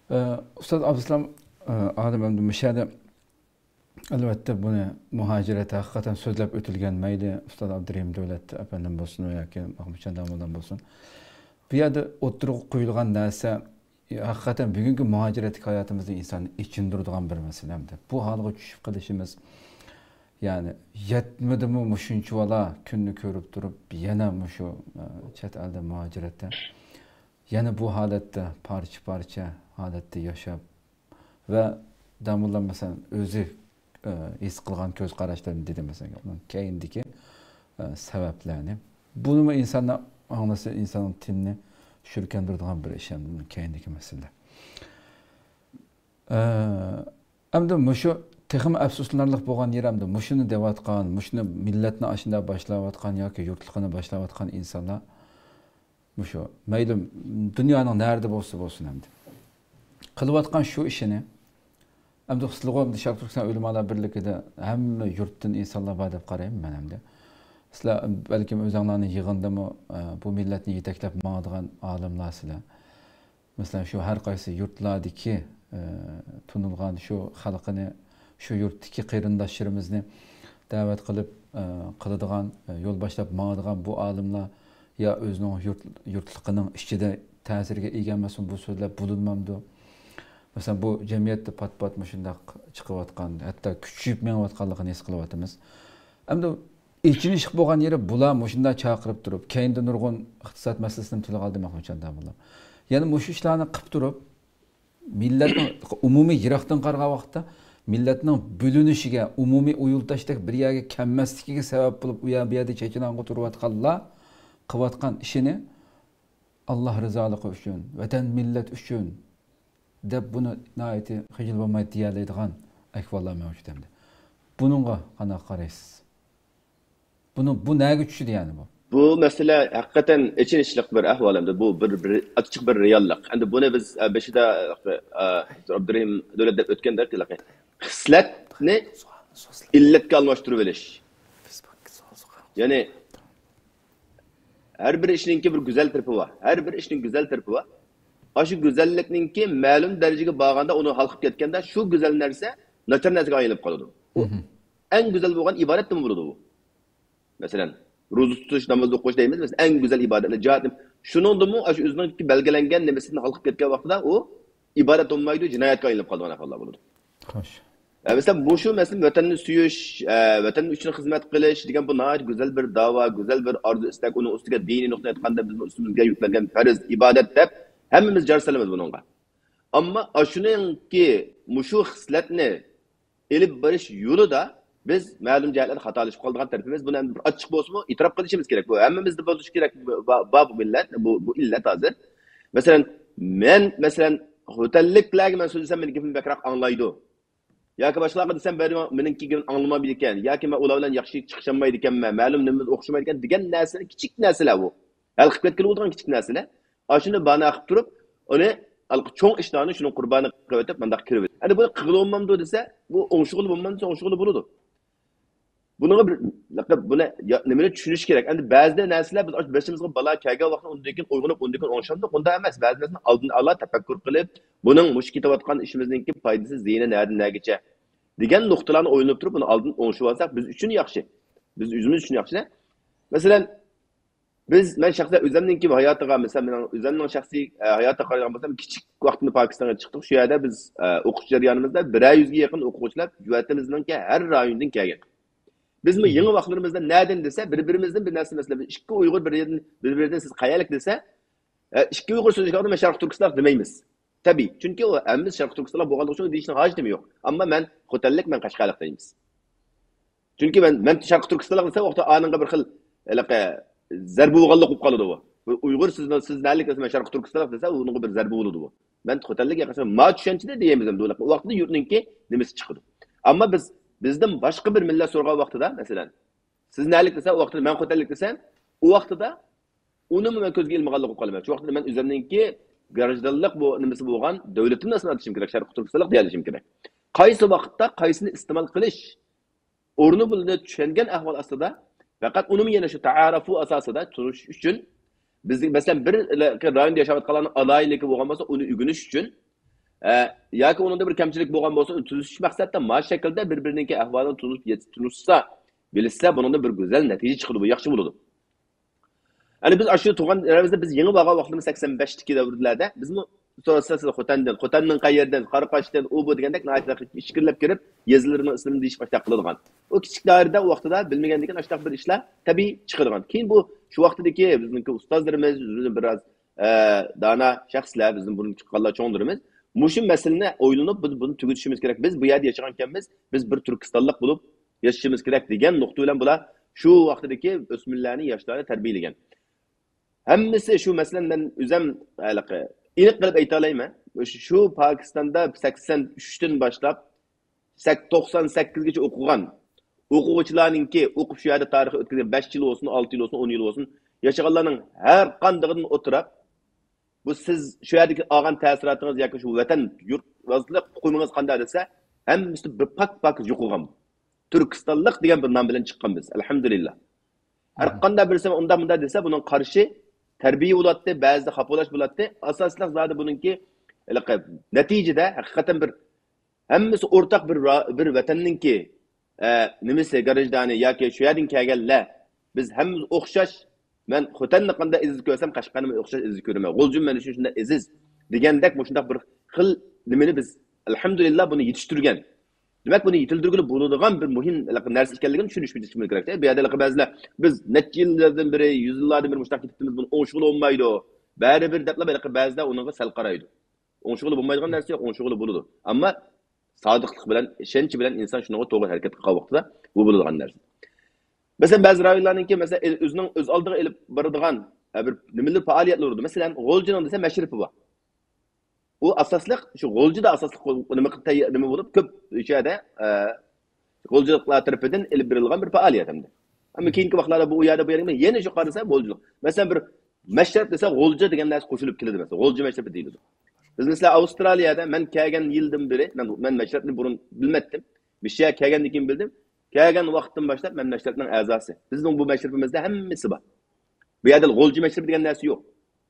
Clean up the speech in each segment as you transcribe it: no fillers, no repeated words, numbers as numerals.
Ustad Abduslam Adem endi müşahede elbette bunu muhacirete hakikaten sözlep ötülgen meyli Ustad Abdurrahim Devlet efendim bolsun yoki Mahmudjon Damo'dan bolsun. Bu yerde oturup koyulgan narsa hakikaten bugünkü muhaciretlik hayatımızda insanın için durduğun bir mesele. Bu halga düşüp kalışımız yani yetmedi mi muşunçu valla gününü körüp durup yana muşu çet elde muhacirette. Yani bu halette parça halette yaşap ve damullar mesela özü his kılgan göz kararlarını dedi mesela onun keyindeki sebeplerini. Bunu mu insanlar anlasa insanın tinini şürkendirdiğin bir iş yani bunun keyindeki mesele. Hem de muşu texim afsuslanarlıq bolğan yerimde muşunu devatqan, muşunu milletini aşında başlavatqan yoki yurtluğunu başlavatqan insanlar muşu meylum dünyanın nerede bolsun hem de. Qılıvatqan şu işini hem de xıslığım Şarq Türkistan Ölümalar Birliği'de hem yurtdan insanlar var deb qarayım men hem de. Sizler belki özüңlarni yığında mı bu milletni yeteklep mağdıgan alimlar sizler. Mesela şu her qaysı yurtlardaki tunulgan şu halkını şu yurtdaki qeyrindaşlarımızı davet qılıp qılıdığan yol başlap mağdıgan bu alimlar ya özünün yurtluğunun içinde ta'sirga ega emasmi bu so'zlar bulunmamdı. Mesela bu cemiyette pat shundoq chiqayotgan, hatto kuchayib menayotganligini his qilyapmiz. Endi ichini chiqib bo'lgan yeri bular shunday chaqirib turib, keyinda nurg'un iqtisod masalasini tilga oldi Mahmudjon Damo'lar. Ya'ni mushu ishlarni qilib turib, millatning umumiy yiroqdan qarag'an vaqtda millatning bo'linishiga, umumiy uyultashdek bir yerga kammasligiga sabab bo'lib, u yerda chechinango turayotganlar qilayotgan ishini Allah rızalығы üçün, vətən millet üçün deb bunu nəhayəti xicil bo'lmay deyiladigan ahvollar mavjud endi. Bununğa qanday qaraysiz? Bu nega tushdi yani bu? Bu mesele hakikaten içinişlik bir ahval endi. Bu bir açık bir reallik. Endi bunu biz beşida Abdurrahim Devlet ötkende hislatni illetga almashtirib olish. Yani her bir işinki bir güzel tarafı var. Her bir işin güzel tarafı var. Şu güzellikninki ma'lum dereceye bağında onu halkıp ketkende şu güzel nerse naçar nersege ayılıp kalıyordu. En güzel olan ibadet de mi bulurdu bu? Mesela rozu tutuş, namaz okuş deyimiz mesela en güzel ibadetle cihatim. Şunun da mı şu üzerindeki belgelengen nemesini halkıp ketken vaxtıda o ibadet olmaydı cinayet ayılıp kalıyordu Allah bulurdu. Hoş. Mesela bu şu mesela vatanını süyüş, vatanın için hizmet kılış, diyen bu nahit güzel bir dava, güzel bir arzu istek, onun üstüne dini noktaya tıkanda bizim üstümüzde yüklengen feriz, ibadet hep hemimiz carsalımız bununla. Ama aşının ki muşu hisletini elip barış yolu da biz malum cahilleri hatalaşıp kaldığın tarafımız bunu bir açık olsun mu itiraf kılışımız gerek. Bu hemimiz de bozuş gerek bu millet, bu illet hazır. Mesela hotelliklerle ben sözlesem benim gibi bekrak anlaydı. Ya ki başlarga desem benimki gibi anlamaydikken, ya ki ben ularla yaxşı çıkışamaydikken, ma'lum nimiz o'xshamaydikken degan narsalar kichik narsalar bu. Hal qilib ketgan o'tirgan kichik narsalar. Ashuni bana qilib turib, uni cho'ng ishlarni shuni qurboni qilib o'tib, mendaq kirib. Endi buni qilib olmamdi desa, bu o'ngshug'ul bo'lmamdi, o'ngshug'ul bo'ladi. Buni nimani tushunish kerak. Endi ba'zida narsalar biz başimizga balo kelgan vaqtda undan keyin uyg'onib, undan keyin o'ngshandi, unda emas. Ba'zi narsalarni oldin Allah tafakkur qilib, buning mush ketayotgan ishimizningki foydasi ziyni nagacha degan nuqtalarni o'ylanib turib, buni oldin o'ngshib olsak biz uchun yaxshi. Biz o'zimiz uchun yaxshi. Masalan, men shaxsan o'zimning hayotiga, masalan, mening o'zimning shaxsiy hayotiga qaragan bo'lsam, kichik vaqtimda Pokistonga chiqdik. Shu yerda biz o'qish jarayonimizda 100 ga yaqin o'quvchilar juvatiminingki har rayondan kelgan. Biz mi yeni vaqtlarimizda nereden desa, birbirimizden bir narsa mesela ikki Uyg'ur birbirinden siz qayerlik desa, ikki Uyg'ur so'zlashganda men Sharq Turkiston demaymiz. Tabii. Çünkü o emmiz Sharq Turkiston bo'lganligi uchun deyishning hojati yo'q. Ammo men xo'tallik men Qashqarlik deymiz. Çünkü men Sharq Turkiston desa, vaqtda aningga bir xil zarba bo'lganlik bo'lib qoladi bu. Uyg'ur siz nalik desa, men Sharq Turkiston desa, uningga bir zarba bo'ladi bu. Men xo'tallik yaqinsa ma tushunchida deymiz ham bu vaqtda yurtninki nimasi chiqadi. Ammo bizden başka bir millet sorgan vaqtida mesela siz nalik desa, o vaqtda men xo'tallik desam, o vaqtida uni men ko'zga ilmaganlik bo'lib qolaman. Shu vaqtda men o'zimninki garajdanlik bu nimasi bo'lgan davlatni nasib etishim kerak, Sharq Turkistonlik deyilishim kerak. Qaysi vaqtda qaysini iste'mol qilish o'rni bilan tushungan ahvol ostida faqat uni yana shu ta'arufu asosida turish uchun biz masalan bir rayonda yashayotganlarning aloyligi bo'lgan bo'lsa, uni o'rganish uchun yoki uningda bir kamchilik bo'lgan bo'lsa, tuzish maqsadda mana shu shaklda bir-birining ahvolini tunishsa, bilishsa, buningda bir go'zal natija chiqadi, bu yaxshi bo'ladi. Yani biz aşırı tuğan aramızda biz yeni vaga vaxtımız 85'teki devirlerde biz mi sonrasında Xotan'dan qayerden, Qaraqashdan, o bu degandek nəhayət işkirlep girip yazılarının ismini değişip başta qıldıgan. O kiçik dairede o vaxtda bilmegəndikin aştaq bir işler tabii çıxırgan. Keyin bu şu vaxtdaki bizningki ustozlarımız, bizim biraz dana şəxslər, bizim bunun çıqqanlar çoğundurumuz. Muşun meselini oylanıp bunu tügütüşümüz gerek. Biz bu yerdə yaşagankenmiz, biz bir Türkistanlıq bulup yaşayışımız gerek degen nokta bilen bular şu vaxtdaki ösmünlerini, yaşlarını terbiyelegen. Hammasi shu masalan men o'zim aniq qilib ayta olaman. Shu Pokistonda 83 dan boshlab 98 gacha o'qigan o'quvchilarningki o'qib shu yerda tarixi o'tkazgan 5 yil bo'lsin, 6 yil bo'lsin, 10 yil bo'lsin, yashaganlarning har qandig'idan o'tirib bu siz shu yerdagi olgan ta'sirotingiz yoki shu vatan yurt vazirlik hukumingiz qanday desa, hammasi bir pak yo'qolgan. Turkistonlik degan bir nom bilan chiqqan biz. Alhamdulillah. Har qanday birisi unda desa buning qarshi terbiye bo'ladida, ba'zida xapolash bo'ladida, asosli zodi buningki natijada haqiqatan bir hammasi o'rtaq bir vatanninki nimasi garajdani yoki shu yerdan kelganlar biz hammamiz o'xshash. Men Xotanni qanday iziz ko'rsam, Qashqarni o'xshash iziz ko'raman. G'o'ljim mana shunday iziz degandek shunday bir xil nimani biz alhamdulillah buni yetishtirgan. Demek bunu yitildirgili bo'ladigan bir muhim narsa ekanligini tushunishimiz kerak. Bu yerda ba'zilar biz necha yillardan beri, 100 yillardan beri mushtaq ketibmiz, buni o'ng'ishg'ili bo'lmaydi. Baribir deb ba'zilar unga sal qaraydi. O'ng'ishg'ili bo'lmaydigan narsa yo'q, o'ng'ishg'ili bo'ladi. Ammo sodiqlik bilan, ishonch bilan inson shunga to'g'ri harakat qilgan vaqtida bu bo'ladigan narsa. Masalan, ba'zi rayonlarningki masalan o'zining o'z oldiga elib boradigan bir nimalar faoliyatlar bo'ladi. Masalan, G'o'ljining desa mashrifi bor. O asaslık şu golcüda asaslık nima bo'lib ko'p o'shada golcılıklar tarafından elib berilgan bir faaliyet hamda. Ama keyingi vaqtlarda bu yerda bu yerda yana şu qarasa golcılık. Mesela bir mashrab desa golcu degan narsa qo'shilib keladi mesela. Golcu mashrabi deyiladi. Biz mesela Avustraliyada men kelgan yildan beri men mashrabni burun bilmetdim. Bir şey kelgandan keyin bildim. Kelgan vaqtdan boshlab men mashrabning a'zosi. Bizning bu mashrabimizda hammasi bor. Bu yerda golcu mashrabi degan narsa yo'q.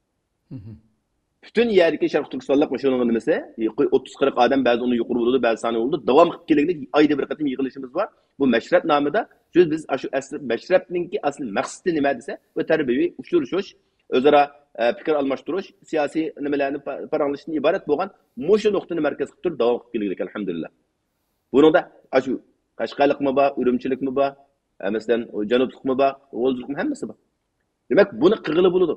Bütün yerdeki Şarkı Türkistanlık başkanının nimesi 30-40 adam bazı onu yukarı buldu, bazı saniye oldu. Devam keleglik ayda bir katım yığılışımız var. Bu meşrep namıda biz şu meşrepninki asıl maksidi nima dese bu terbiyevi uçuruş, özara fikir almashtırış, siyasi nimelerini paranlaştığını ibaret boğan moşu noktanı merkez kıtır devam keleglik elhamdülillah. Bunun da şu Kaşgarlık mı var, Ürümçilik mi var, mesela Canubluk mu var, Oğulculuk mu hemmesi var. Demek bunu kırgılı buludu.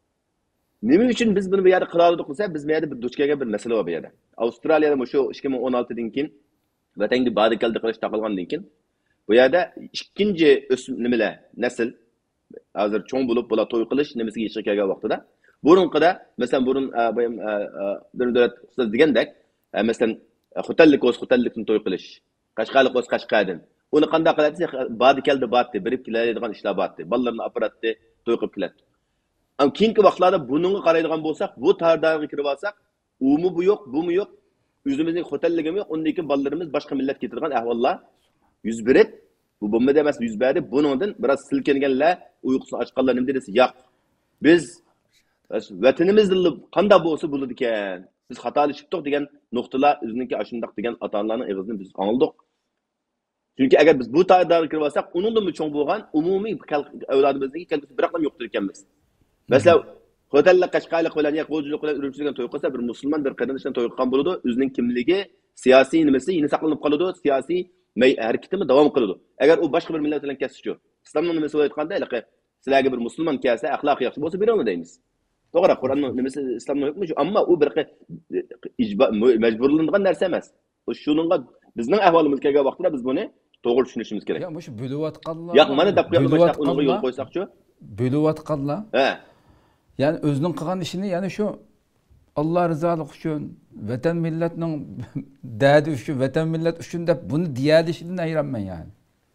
Nima uchun biz buni bu yerda qila oldik desa, biz bu yerda bir duch kelgan bir masala bor bu yerda. Avstraliyada shu 2016 dan keyin vatanga badikalda qilish taqilgandan keyin bu yerda ikkinchi nimalar nasl hozir cho'ng bo'lib bular to'y qilish nimasiga yetishib kelgan vaqtida burunqida masalan burun davlat ustoz degandek masalan Xotanlikni to'y qilish, Qashqarlik o'z Qashqardan. Uni qanday qiladi? Badikalda batdi, birib keladigan ishlar batdi. Bolalarni aparatdi, to'y qilib keladi. Ama keyingi vaqtlarda bununla qaraydigan bo'lsak, bu tarixga kirib olsak, u mu bu yo'q, bu mu yo'q, o'zimizning xo'tanligimiz yo'q, undan keyin bolalarimiz boshqa millat keltirgan ahvollar yuz berib, bu bo'lmada emas yuz berdi. Buningdan biroz silkinganlar, uyqusini ochganlar nima desa, yo'q. Biz vatanimizda qanday bo'lsa bo'ladi ekan. Biz xatolashibdik degan nuqtalar o'zininki ashundaq degan ota-onalarning og'zidan biz angladik. Chunki agar biz bu tarixga kirib olsak, uningdan cho'ng bo'lgan umumiy avlodimizdagi kelgusi bir raqam yo'qdir ekanmiz. Mesela Xotanlik Qashqarlik bilan yoki G'o'ljilik bilan Ürümchilikdan to'y qilsa, bir musulmon bir qarindoshdan to'y qilgan bo'ladi, o'zining kimligi, siyosiy nimasi yine saqlanib qoladi, siyosiy harakatimi davom qiladi. Agar u boshqa bir millat bilan kesishchi, islomning nimasi aytganda, sizlarga bir musulmon kelsa, axloqi yaxshi bo'lsa beramiz deymiz. To'g'ri, Qur'onning nimasi islomning hukmi shu, ammo u bir majburlangan narsa emas. Shuningga bizning ahvolimiz kelgan vaqtda biz buni to'g'ri tushunishimiz kerak. Ya shu bo'layotganlar. Yo'q, mana deb qo'yib uni yo'l qo'ysaqchi. Bo'layotganlar. Yani özünün qilgan ishini, yani şu Allah rızalıq üçün, vatan milletinin derdi üçün, vatan millet üçün de bunu deyilişinden hayranman yani.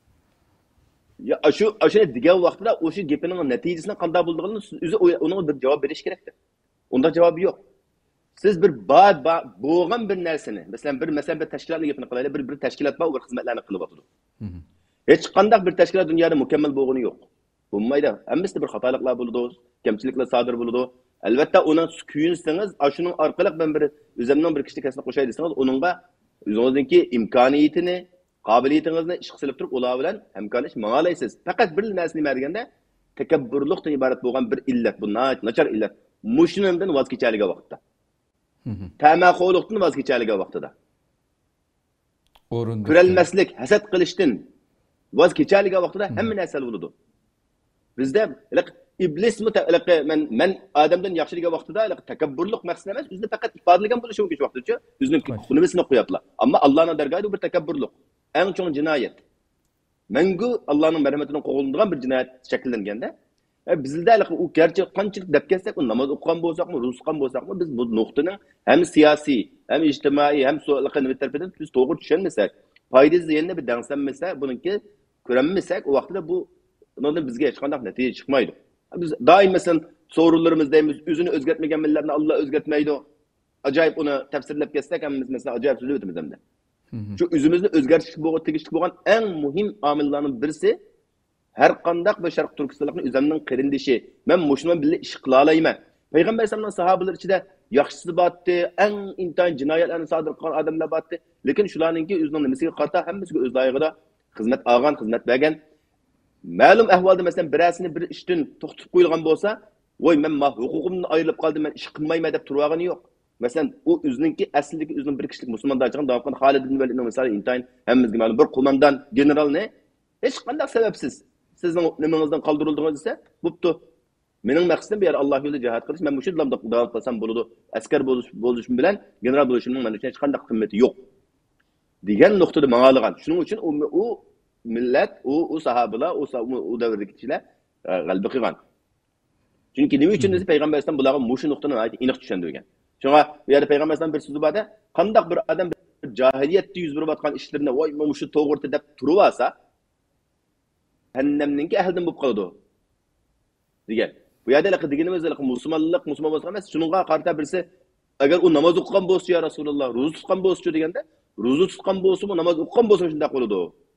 Ya şu degan vaqtida o'sha gapining natijasini qanday bo'lganini o'zi uning bir javob berish kerakdir. Unda javobi yo'q. Siz bir bo'lgan bir narsani, masalan bir tashkilotning gapini qilaylik, bir tashkilot bor, bir xizmatlarni qilib o'tadi. Hech qanday bir tashkilot dunyoda mukammal bo'lgani yo'q. Bo'lmaydi. Hammasi bir xatoliklar bo'ladi, kamchiliklar sodir bo'ladi. Albatta onun kuyunseniz, şunun arkalık ben bir üzerinden bir kişilik kesine koşay deseniz, onunla o'zingizniki imkoniyatini, qobiliyatingizni ish qilib turib, ular bilan hamkorlash ma'olaysiz. Faqat bir narsani nima deganda, takabburlikdan iborat bo'lgan bir illat, bu nachar illat. Mushundan voz kechadigan vaqtda. Tamaxo'likdan voz kechadigan vaqtida. Ko'ralmaslik, hasad qilishdan voz kechadigan vaqtida hamma narsa bo'ladi. Bizda iblismi men odamdan yaxshi degan vaqtida takabburlik maqsad emas, o'zini faqat ifodalagan bo'lishi mumkin shu vaqtgacha. O'zining nimasini qo'yaplar. Ammo Allohning dargohida bir takabburlik, eng chong jinoyat. Mangu Allohning marhamatidan qo'g'iladigan bir jinoyat shakllanganda, bizda u garchi qanchalik deb kelsak, namoz o'qigan bo'lsakmi, ro'za tutgan bo'lsakmi, biz bu nuqtaning hem siyosiy, hem ijtimoiy, hem so'liqini tarafidan biz to'g'ri tushunmasak, foydasi yana bir dangsanmasa, buniki ko'ranmasak, o vaqtida bu ondan bizga hech qanday natija chiqmaydi. Biz doim mesela sorularımız deymiz, özünü özgertmegen milletini Allah özgertmeydi. Acayip onu tefsirlep geçsek hem mesela acayip sözü ötümüz hem de. Şu özümüzde özgertlik boğan, tegişlik boğan en muhim amillerinin birisi her kandak ve Şarkı Türkistan'ın üzerinden kırındışı. Ben muşundan bile iş kılalayım. Peygamber sallallahu sahabeler içinde yaxşısı battı, en intihan cinayetlerini sadır kılan adamlar battı. Lakin şularınki özünün nemesiyle karta hemmesi öz layıqıda hizmet ağan, hizmet bergen. Ma'lum ahvolda mesela birisini bir ishdan to'xtatib qo'yilgan bo'lsa, voy men huquqimdan ayrilib qoldim, men ish qilmayman deb turgani yo'q. Masalan, u o'zininki aslidagi o'zining bir kishilik musulmonlarchidan davom qilgan Xolid ibn Validning misoli intayin hammamizga ma'lum bir qo'mondan generalni hech qanday sababsiz sizning nimangizdan qoldirildingiz desa, bo'pti. Mening maqsadim bu yer Alloh yo'lida jihad qilish, men shu yo'lda davom qilsam bo'ladi. Askar bo'lishim bilan general bo'lishimning men uchun hech qanday qimmati yo'q. degan nuqtada ma'olgan. Shuning uchun u millat, u sahabalar, u davrdagi kishilar g'alaba qilgan. Chunki nima uchun desa payg'ambar alayhisalom bularga mushu nuqtani aniq tushundirgan. Shunga bu yerda payg'ambar alayhisalom bir so'zi borda, qandoq bir odam jahiliyatda yuz berayotgan ishlarini voy mushu to'g'ri deb turib olsa, jahannamningki ahlidan bo'lib qoladi degan. Bu yerda deganimiz musulmon bo'lsa emas, shunga qarata birisi agar u namoz o'qigan bo'lsa ya Rasululloh, ro'za tutgan bo'lsa deganda, ro'za tutgan bo'lsa-mu, namoz o'qigan bo'lsa shunday qiladi.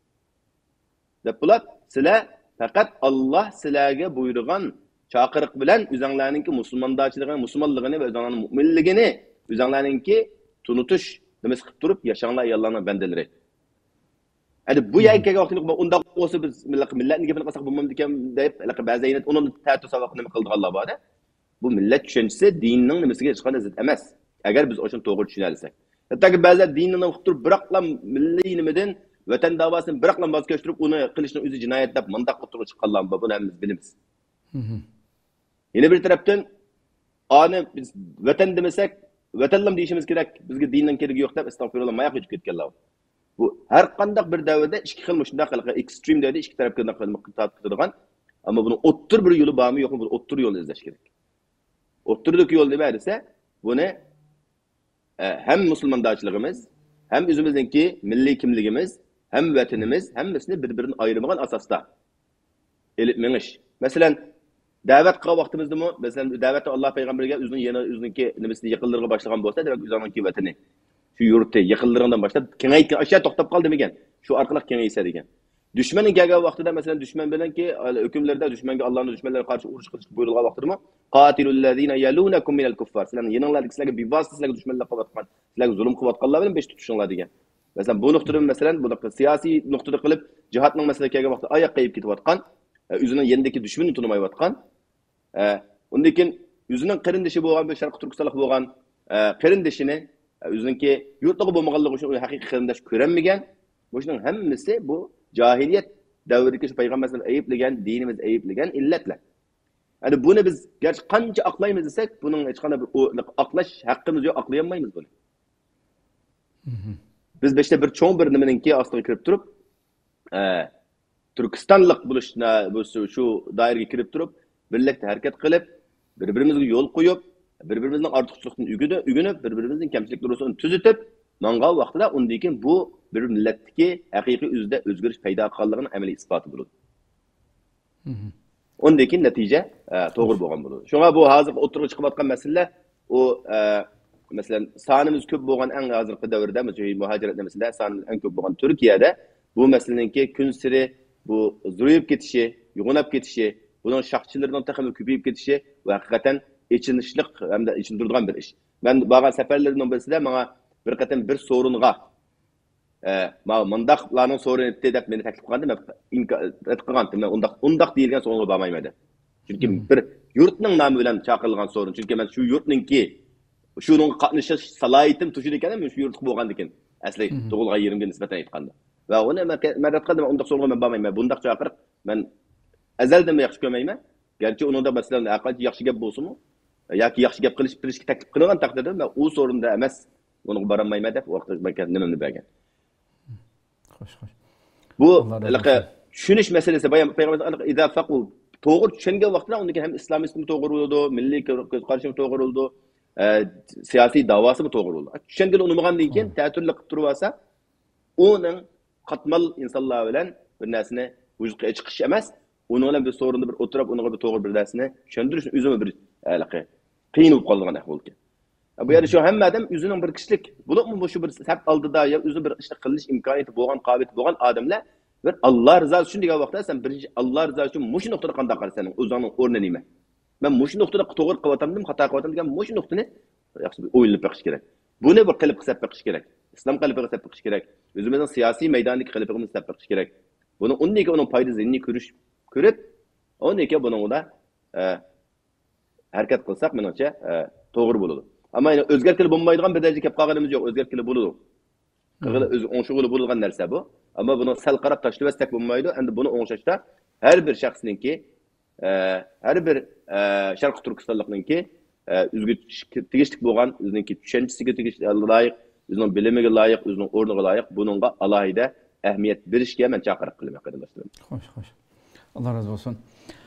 Deb bular sizlar faqat Alloh sizlarga buyurgan chaqiriq bilan o'zinglarningki musulmondachiligini, musulmonligini va o'zinglarning mu'minligini, o'zinglarningki tunutish demas qilib turib yashanglar Allohning bandalari. Hadi bu yerga vaqtida unda bo'lsa biz millatning gapini qilsak bo'lmaydi ekan deb ba'zi ayat uni ta'tu saboq nima qildi Alloh bada. Bu millat tushunchasi dinning nimasiga hech qanday zid emas. Agar biz o'shani to'g'ri tushuna olsak. Hattoki ba'zilar dinni o'qib turib biroqlam milliy nimadan vatan davosini biroqlam voz kechirib uni qilishni o'zi jinoyat deb mandaq qilib turib chiqqanlar buni hammamiz bilamiz. Yana bir tarafdan ani biz vatan demasak, vatanlam deyishimiz kerak. Bizga dinning keragi yo'q deb astag'firullah mayaq o'tib ketganlar. Bu har qanday bir davrda ikki xil shunday qilib ekstrem deydi, ikki tarafga tortadigan, ammo buni o'ttir bir yo'li bormi yo'qmi, bu o'ttir yo'lni izlash kerak. O'ttirdagi yo'l nima desa, buni hem musulmondachiligimiz, hem o'zimizningki milliy kimligimiz, hem vatanimiz, hammasini bir-birini ayırmagan asosda elib menish. Masalan, da'vat qilgan vaqtimizda, masalan, da'vatda Alloh payg'ambarga o'zininki nimasini yaqinlarga boshlagan bo'lsa, demak o'zininki vatani, shu yurtni yaqinlaridan boshlab kengaytgan, ashyo to'xtab qol demagan. Shu orqali kengaysa degan. Düşmanın kelgan vaqtida, masalan, düşman bilanki hukmlarda düşmanga Allohning dushmanlariga qarshi urush qilish buyurilgan vaqtida qatilul ladina yalunakum minal kuffar. Sizlarning yaninglarga sizlarga bevosita sizlarga dushmanlik qilayotgan, sizlarga zulm qilayotganlar bilan besh tutishinglar degan. Masalan, bu nuqtada masalan, bu siyosiy nuqtada qilib jihadning masalasiga kelgan vaqtda oyoq qo'yib ketayotgan, o'zining yendagi dushmanni tunimayotgan, undan keyin o'zining qarindishi bo'lgan, bu Sharq Turkistonlik bo'lgan qarindishini o'zininki yurtdagi bo'lmaganligi uchun u haqiqiy qarindosh ko'ranmagan. Bu shuning hammasi bu cahiliyet davridagi payg'ambarimiz ayıplagan, dinimiz ayıplagan illatlar. Yani bunu biz gerçi qancha aqlaymiz desak, bunun hech qanday bir aqlash haqqimiz yo'q, aqlayolmaymiz buni. Biz beşte bir cho'ng bir nimaninki ostiga kirib turib, Turkistonlik bo'lishni shu doiraga kirib turib, birlikda harakat qilib, bir-birimizga yo'l qo'yib, bir-birimizning ortiqchilikni ugunib, bir-birimizning kamchiliklarini tuzitib, mangal vaqtida undan keyin bu bir millatdagi haqiqiy o'zida o'zgarish paydo qilganligini amaliy isboti bo'ladi. Undan keyin natija to'g'ri bo'lgan bo'ladi. Shunga bu hozir o'tirib chiqayotgan masalalar u masalan sonimiz ko'p bo'lgan eng hozirgi davrda muhojirat masalada soni eng ko'p bo'lgan Turkiyada bu masalanki kun siri bu zo'rayib ketishi, yo'g'onab ketishi, buning shaqchilarining taxmi ko'payib ketishi va haqiqatan ichinishliq hamda ichindiradigan bir ish. Men bag'an safarlarning birisida menga bir qatam bir sorunga mundaqlarning sorun etdi deb meni taklif qilganda men rad qilgandim. Men undaq deyilgan sorunga bormayman deb. Chunki bir yurtning nomi bilan chaqirilgan sorun. Chunki men shu yurtningki shuning qatnashish salohiyatim tushur ekan, men shu yurtga bo'lgandan keyin asli tug'ilgan yerimga nisbatan aytganda. Va uni men rad qildim, undaq sorunga men bormayman. Bundaq chaqiriq men azaldan yaxshi ko'rmayman. Garchi uningda masalan aqalchi yaxshi gap bo'lsa-mu, yoki yaxshi gap qilish qilishga taklif qilgan taqdirda men u sorunda emas, uning borolmayman deb vaqtida men nimani bergan. Xo'sh. Bu tushunish masalasi. Payg'ambar idza faqu to'g'ri tushungan vaqtda undan ham islomizm to'g'ri bo'ldi, milliy qarashim to'g'ri bo'ldi, siyosiy da'vosi to'g'ri bo'ldi. Tushungan unmagandan keyin ta'tirli qilib turib olsa, uning qatmal insonlar bilan bir narsani vujudga chiqish emas, uning bilan bir sorunni bir o'tirib, unga bir to'g'ri bir narsani tushuntirishni o'zimi bir qiyin bo'lib qolgan ahvol ekan. Bu yerda shu hamma odam o'zining bir kishilik bo'libmi shu bir sab oldida yo o'zi bir ishni qilish imkoniyati bo'lgan, qobiliyati bo'lgan odamlar bir Alloh rizosi uchun degan vaqtda sen birinchi Alloh rizosi uchun mush nuqtada qanday qarasan, o'zingning o'rni nima? Men mush nuqtada to'g'ri qilyapamdim, xato qilyapam degan mush nuqtani yaxshi bir o'ylab beqish kerak. Buni bir qilib hisob beqish kerak. Islom qilib hisob beqish kerak. O'zimizning siyosiy maydondagi qilibimizni hisob beqish kerak. Buni undagi uning foydasini ko'rib, undagi buningda harakat qilsak, menimcha to'g'ri bo'ladi. Ama yine o'zgartirib bo'lmaydigan bir darajaga kelib qolganimiz yo'q. O'zgartirib bo'ladi. Qilib o'zi o'ng'ishli bo'lgan narsa bu. Ammo buni sal qarab tashlabastak bo'lmaydi. Endi buni o'ng'ishda har bir shaxsningki, har bir Sharq Turkistonlikningki o'ziga tegishli bo'lgan, o'zininki tushunchasiga tegishli loyiq, o'zining bilimiga loyiq, o'zining o'rniga loyiq buningga alohida ahamiyat berishga men chaqiriq qilaman qarindoshlar. Xo'sh. Alloh razı olsun.